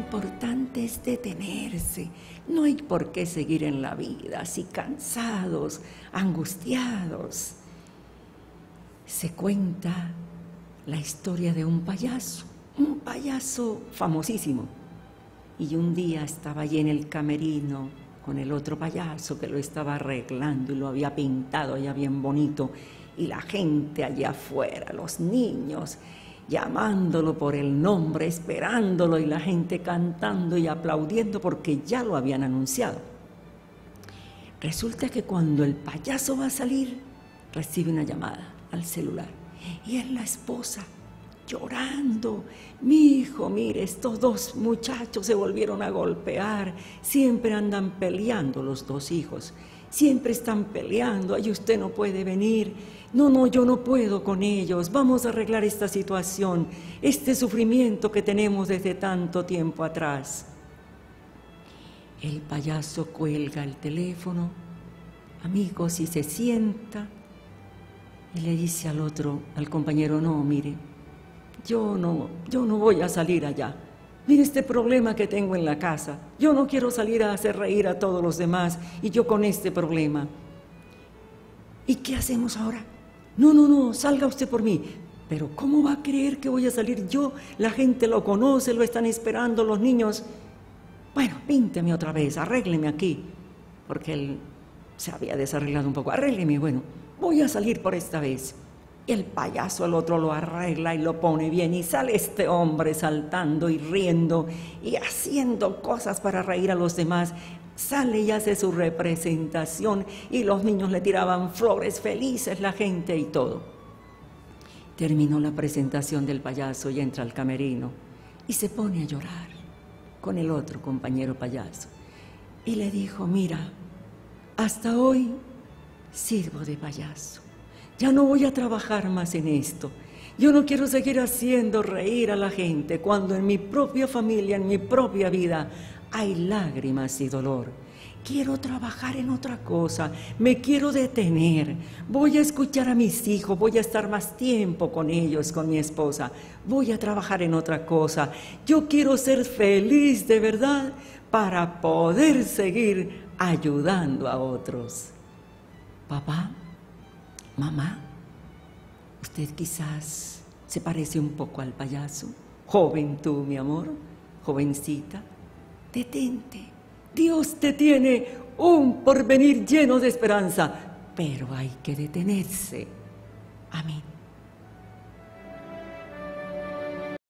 importante es detenerse. No hay por qué seguir en la vida así cansados, angustiados. Se cuenta la historia de un payaso famosísimo. Y un día estaba allí en el camerino con el otro payaso que lo estaba arreglando y lo había pintado ya bien bonito. Y la gente allá afuera, los niños, llamándolo por el nombre, esperándolo, y la gente cantando y aplaudiendo porque ya lo habían anunciado. Resulta que cuando el payaso va a salir, recibe una llamada al celular y es la esposa llorando. Mi hijo, mire, estos dos muchachos se volvieron a golpear, siempre andan peleando los dos hijos, siempre están peleando, ay, usted no puede venir. No, yo no puedo con ellos, vamos a arreglar esta situación, este sufrimiento que tenemos desde tanto tiempo atrás. El payaso cuelga el teléfono, amigos, y se sienta y le dice al otro, al compañero, no, mire, yo no voy a salir allá. Mire este problema que tengo en la casa, yo no quiero salir a hacer reír a todos los demás y yo con este problema. ¿Y qué hacemos ahora? No, salga usted por mí. Pero ¿cómo va a creer que voy a salir yo? La gente lo conoce, lo están esperando los niños. Bueno, pínteme otra vez, arrégleme aquí. Porque él se había desarreglado un poco. Arrégleme, bueno, voy a salir por esta vez. Y el payaso al otro lo arregla y lo pone bien. Y sale este hombre saltando y riendo y haciendo cosas para reír a los demás. Sale y hace su representación y los niños le tiraban flores, felices la gente y todo. Terminó la presentación del payaso y entra al camerino y se pone a llorar con el otro compañero payaso. Y le dijo, mira, hasta hoy sirvo de payaso. Ya no voy a trabajar más en esto. Yo no quiero seguir haciendo reír a la gente cuando en mi propia familia, en mi propia vida, hay lágrimas y dolor. Quiero trabajar en otra cosa, me quiero detener, voy a escuchar a mis hijos, voy a estar más tiempo con ellos, con mi esposa, voy a trabajar en otra cosa. Yo quiero ser feliz de verdad para poder seguir ayudando a otros. Papá, mamá, usted quizás se parece un poco al payaso. Joven tú, mi amor, jovencita. Detente, Dios te tiene un porvenir lleno de esperanza, pero hay que detenerse. Amén.